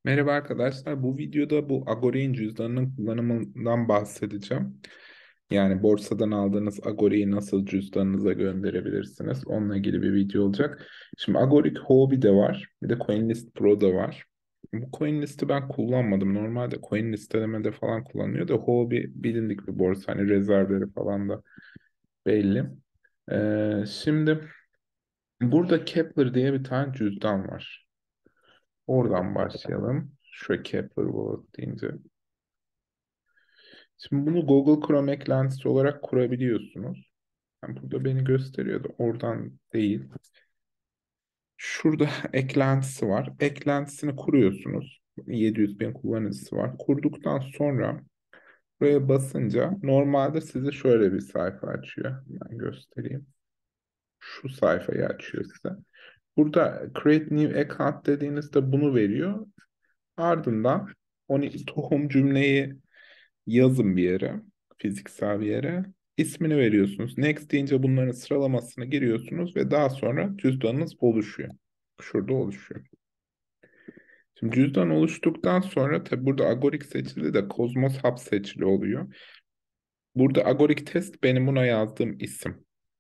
Merhaba arkadaşlar. Bu videoda bu Agora'nın cüzdanının kullanımından bahsedeceğim. Yani borsadan aldığınız Agora'yı nasıl cüzdanınıza gönderebilirsiniz? Onunla ilgili bir video olacak. Şimdi Agoric Huobi de var. Bir de CoinList Pro da var. Bu CoinList'i ben kullanmadım. Normalde coin listelemede falan kullanılıyor da Huobi bilindik bir borsa. Hani rezervleri falan da belli. Şimdi burada Kepler diye bir tane cüzdan var. Oradan başlayalım. Şu Kepler Wallet deyince. Şimdi bunu Google Chrome eklentisi olarak kurabiliyorsunuz. Yani burada beni gösteriyordu. Oradan değil. Şurada eklentisi var. Eklentisini kuruyorsunuz. 700 bin kullanıcısı var. Kurduktan sonra buraya basınca normalde size şöyle bir sayfa açıyor. Ben göstereyim. Şu sayfayı açıyor size. Burada Create New Account dediğinizde bunu veriyor. Ardından onu tohum cümleyi yazın bir yere, fiziksel bir yere. İsmini veriyorsunuz. Next deyince bunların sıralamasını giriyorsunuz ve daha sonra cüzdanınız oluşuyor. Şurada oluşuyor. Şimdi cüzdan oluştuktan sonra tabi burada Agoric seçili de Cosmos Hub seçili oluyor. Burada Agoric Test benim buna yazdığım isim.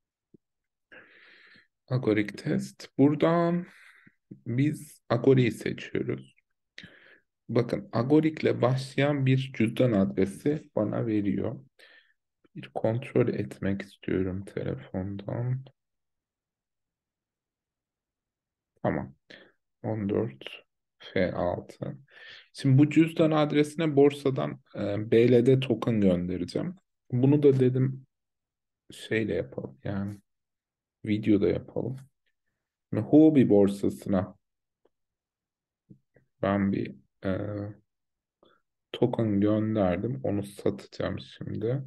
Agoric Test. Buradan biz Agoric'i seçiyoruz. Bakın Agoric'le başlayan bir cüzdan adresi bana veriyor. Bir kontrol etmek istiyorum telefondan. Tamam. 14F6. Şimdi bu cüzdan adresine borsadan BLD token göndereceğim. Bunu da dedim şeyle yapalım yani videoda yapalım. Ve Huobi borsasına ben bir e, token gönderdim. Onu satacağım şimdi.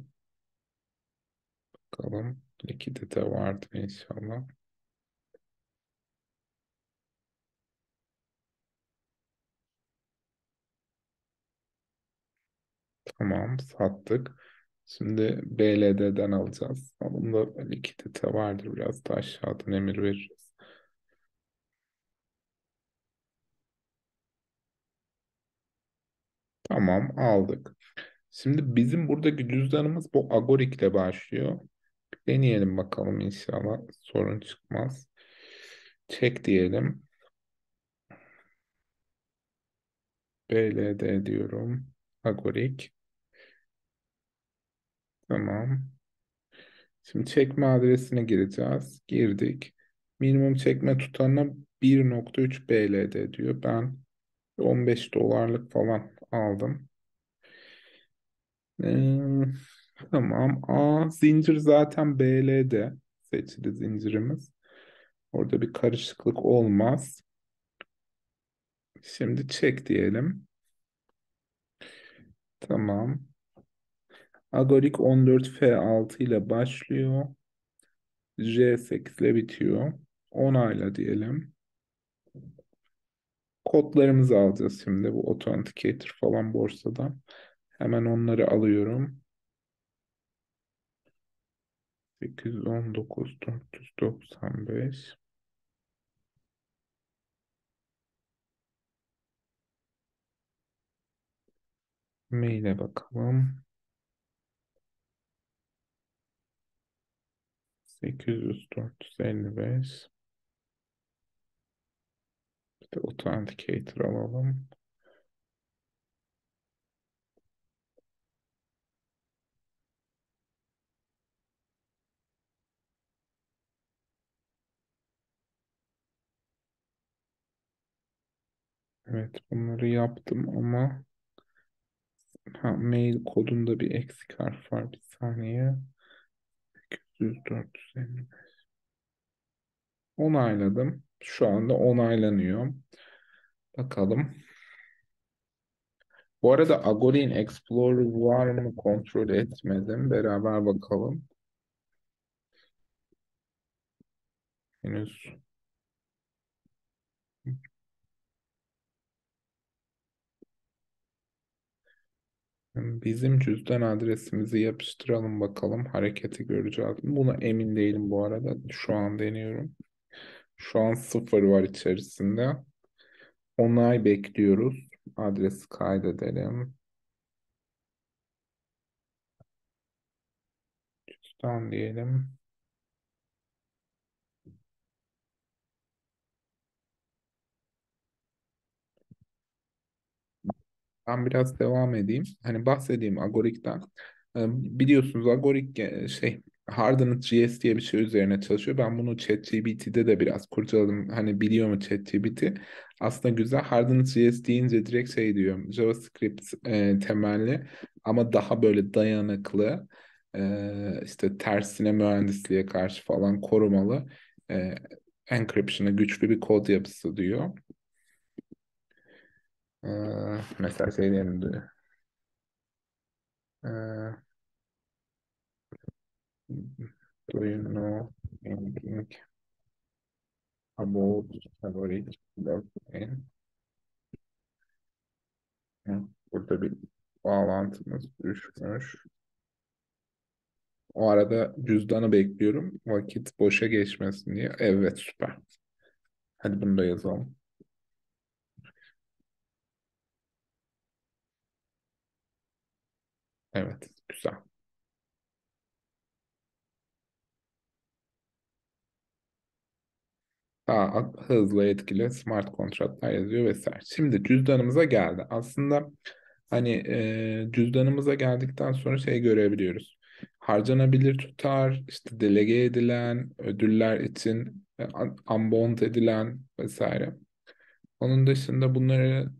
Bakalım likidite vardır inşallah. Tamam sattık. Şimdi BLD'den alacağız. Bunda likidite vardır. Biraz da aşağıdan emir veririz. Tamam aldık. Şimdi bizim buradaki cüzdanımız bu Agoric ile başlıyor. Deneyelim bakalım inşallah sorun çıkmaz. Çek diyelim. BLD diyorum. Agoric. Tamam. Şimdi çekme adresine gireceğiz. Girdik. Minimum çekme tutarına 1,3 BLD diyor. Ben 15 dolarlık falan aldım. Ee, tamam. Zincir zaten BL'de seçili zincirimiz. Orada bir karışıklık olmaz. Şimdi çek diyelim. Tamam. Agorik 14F6 ile başlıyor. J8 ile bitiyor. Onayla diyelim. Kodlarımızı alacağız şimdi. Bu Authenticator falan borsadan. Hemen onları alıyorum. 819.495. Maile bakalım. 800, 455. Bir de Authenticator alalım. Evet bunları yaptım ama mail kodunda bir eksik harf var. Bir saniye. 800, 450. Onayladım. Şu anda onaylanıyor. Bakalım. Bu arada Agor'in Explorer var mı kontrol etmedim. Beraber bakalım. Henüz bizim cüzdan adresimizi yapıştıralım bakalım. Hareketi göreceğiz. Buna emin değilim bu arada. Şu an deniyorum. Şu an sıfır var içerisinde. Onay bekliyoruz. Adresi kaydedelim. Cüzdan diyelim. Ben biraz devam edeyim. Hani bahsedeyim Agorik'ten. Biliyorsunuz Agorik Hardened JS diye bir şey üzerine çalışıyor. Ben bunu ChatGPT'de de biraz kurcaladım. Hani biliyor mu ChatGPT? Aslında güzel. Hardened JS deyince direkt şey diyor. JavaScript temelli ama daha böyle dayanıklı. İşte tersine mühendisliğe karşı falan korumalı. E, Encryption'ı güçlü bir kod yapısı diyor. Mesela şey diyelim. Uh, do you know anything about favorite blockchain? Hı, burada bir bağlantımız düşmüş. O arada cüzdanı bekliyorum. Vakit boşa geçmesin diye. Evet, süper. Hadi bunu da yazalım. Evet, güzel. Daha hızlı, etkili smart kontratlar yazıyor vesaire. Şimdi cüzdanımıza geldi. Aslında hani cüzdanımıza geldikten sonra şey görebiliyoruz. Harcanabilir tutar, işte delege edilen, ödüller için unbound edilen vesaire. Onun dışında bunları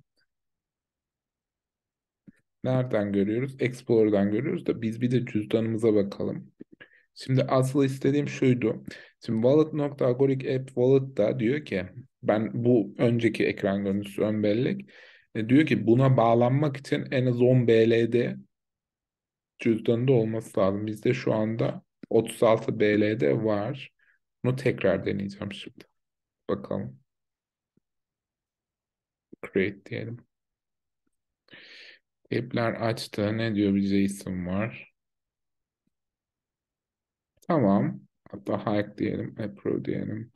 nereden görüyoruz? Explorer'dan görüyoruz da biz bir de cüzdanımıza bakalım. Şimdi asıl istediğim şuydu. Şimdi wallet.agoric app wallet'ta diyor ki ben bu önceki ekran görüntüsü ön bellek diyor ki buna bağlanmak için en az 10 BLD cüzdanında olması lazım. Bizde şu anda 36 BLD var. Bunu tekrar deneyeceğim şimdi. Bakalım. Create diyelim. App'ler açtı. Ne diyor? Bir JSON var. Tamam. Hatta hike diyelim. Approve diyelim.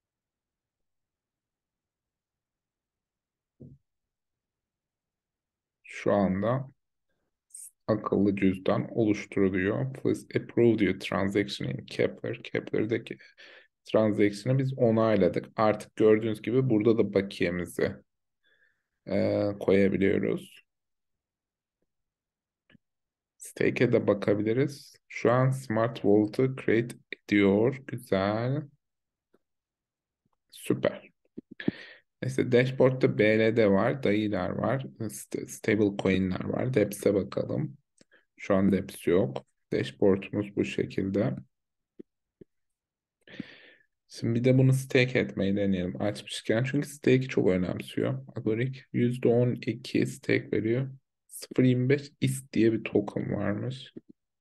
Şu anda akıllı cüzdan oluşturuluyor. Please approve diyor transaction in Kepler. Kepler'deki transaction'ı biz onayladık. Artık gördüğünüz gibi burada da bakiyemizi koyabiliyoruz. Stake'e de bakabiliriz. Şu an Smart Wallet'ı create ediyor. Güzel. Süper. Neyse dashboard'da BLD var, DAI'ler var, stable coin'ler var. Deps'e bakalım. Şu an Deps yok. Dashboard'umuz bu şekilde. Şimdi bir de bunu stake etmeyi deneyelim açmışken. Çünkü stake'i çok önemsiyor. Agoric %12 stake veriyor. 0,25 ist diye bir token varmış.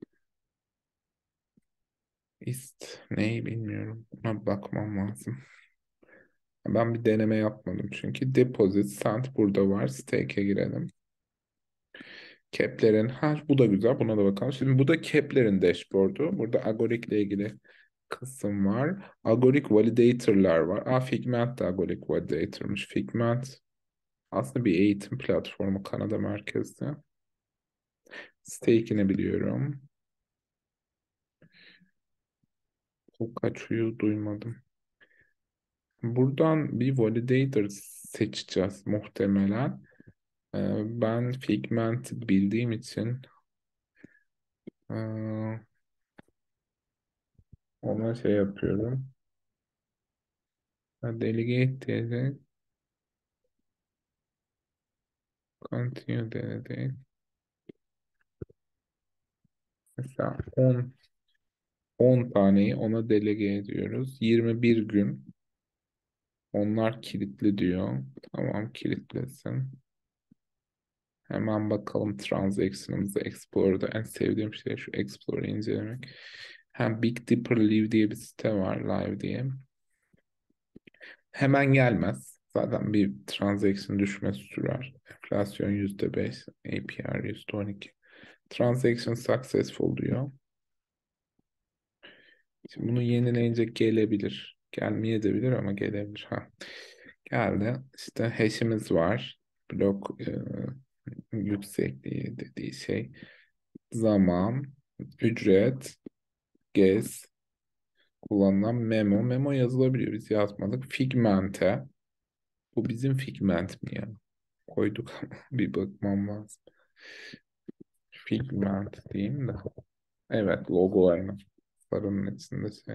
Ist neyi bilmiyorum. Buna bakmam lazım. Ben bir deneme yapmadım çünkü. Deposit cent burada var. Stake'e girelim. Kepler'in, ha bu da güzel. Buna da bakalım. Şimdi bu da Kepler'in dashboard'u. Burada Agoric ile ilgili kısım var. Agoric validator'lar var. Figment de Agoric validator'mış. Figment aslında bir eğitim platformu Kanada merkezli. Stake'ini biliyorum. Kaçuyu duymadım. Buradan bir validator seçeceğiz muhtemelen. Ben Figment bildiğim için ee, ona şey yapıyorum. Delegate diye continue delegate. Mesela 10 taneyi ona delege ediyoruz. 21 gün. Onlar kilitli diyor. Tamam kilitlesin. Hemen bakalım transaction'ımıza Explorer'da en sevdiğim şey şu Explorer'ı incelemek. Hem Big Dipper Live diye bir site var live diye. Hemen gelmez. Zaten bir transaction düşmesi sürer. Enflasyon %5, APR %12. Transaction successful diyor. Şimdi bunu yenileyince gelebilir. Gelmeyebilir ama gelebilir. Ha. Geldi. İşte hash'imiz var. blok yüksekliği dediği şey zaman, ücret, gez, kullanılan memo. Memo yazılabiliyor. Biz yazmadık. Figmente. Bu bizim figment mi ya? Koyduk ama bir bakmam lazım. Figment diyeyim de. Evet, logo aynı. Sarının içinde şey.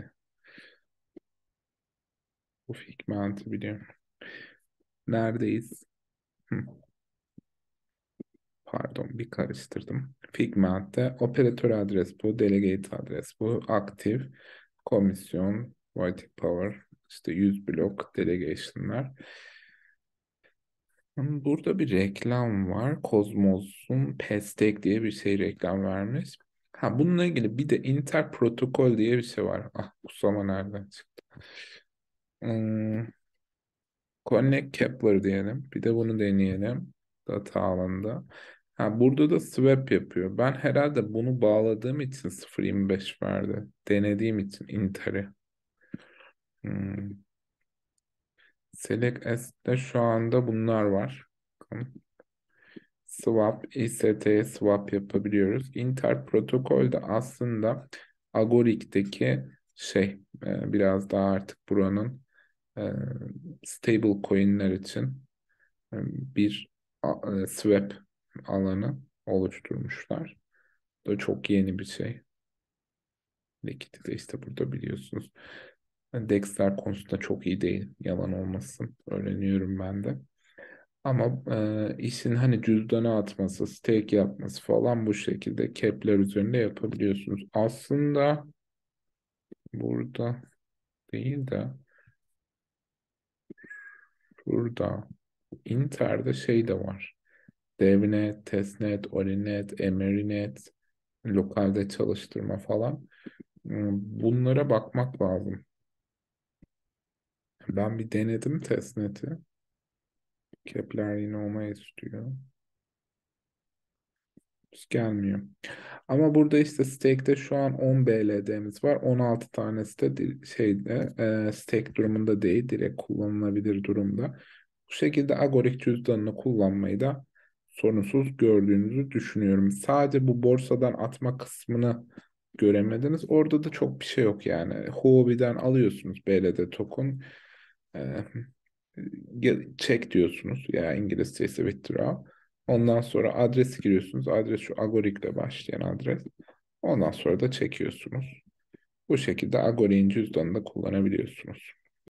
Bu figmenti biliyorum. Neredeyiz? Hı, pardon, bir karıştırdım. Figment'te operatör adres bu, delegate adres bu, aktif, komisyon, voiding power, işte 100 blok delegation'lar. Burada bir reklam var. Kozmos'un Pestek diye bir şey reklam vermiş. Ha, bununla ilgili bir de Inter protokol diye bir şey var. Ah, Kusama nereden çıktı? Hmm, Connect Kepler diyelim. Bir de bunu deneyelim. Data alanında. Ha, burada da swap yapıyor. Ben herhalde bunu bağladığım için 0.25 verdi. Denediğim için Inter'i. Hmm. Select S'te şu anda bunlar var. Swap, IST'ye swap yapabiliyoruz. Inter protokolde aslında Agoric'teki şey biraz daha artık buranın e, stable coin'ler için bir swap alanı oluşturmuşlar. Bu da çok yeni bir şey. Liquidity de işte burada biliyorsunuz. Dexter konusunda çok iyi değil. Yalan olmasın. Öğreniyorum ben de. Ama işin hani cüzdana atması, stake yapması falan bu şekilde Kepler üzerinde yapabiliyorsunuz. Aslında burada değil de burada Inter'de şey de var. DevNet, testnet, Orinet, Emerinet, lokalde çalıştırma falan. Bunlara bakmak lazım. Ben bir denedim testnet'i. Kepler yine olmayı istiyor. Hiç gelmiyor. Ama burada işte stake'de şu an 10 BLD'miz var. 16 tanesi de şeyde stake durumunda değil. Direkt kullanılabilir durumda. Bu şekilde Agoric cüzdanını kullanmayı da sorunsuz gördüğünüzü düşünüyorum. Sadece bu borsadan atma kısmını göremediniz. Orada da çok bir şey yok yani. Huobi'den alıyorsunuz BLD token. E, Check diyorsunuz. Ya İngilizce ise withdraw. Ondan sonra adresi giriyorsunuz. Adres şu Agoric'le başlayan adres. Ondan sonra da çekiyorsunuz. Bu şekilde Agoric'in cüzdanını da kullanabiliyorsunuz.